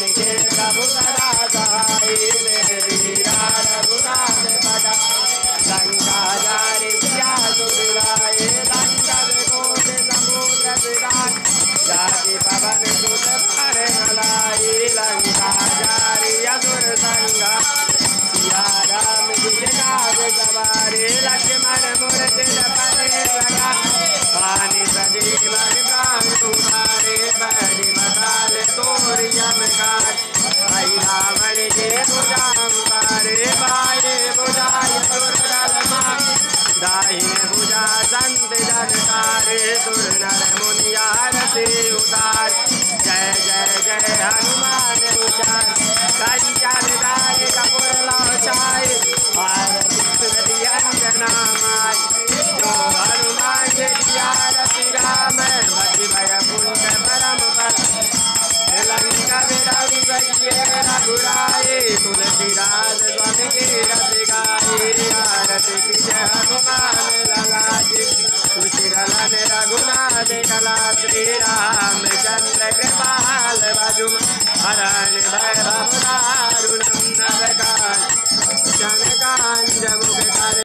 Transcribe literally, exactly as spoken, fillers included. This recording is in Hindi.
के प्रभु सदा सहाय मेरे वीरा रघुनाथ बड़ा लंका जारी सिया सुराए लंका कोट समुद्र विराट जाति पवन सुत पर मलाई लंका जारी असुर संगा सिया राम जी के काज सवारे लक्ष्मण मूर्ति परे लगा पानी सजीवन प्राण तुम्हारे बड़ी मसाल तोर यमकार आई रावण के भुजा मारे बाए बुझाए सुरदल मार दाहिने भुजा संत जनतारे सुर नर मुनियार से उतार जय जय जय हनुमान उचार कंचन दाय कपूर लाचाए भारती अंजना माय जो हनुमान के रति राम भक्ति भय पुण्य परम पद लंका विराम सखिए रघुराए तुलसीदास स्वामी के रस गाए आरती की जय हनुमान लला जी तुलसी ललन रघुनाथ कला श्री राम चंद्र कृपाल भजुम हरण भय भव दारुणम नरका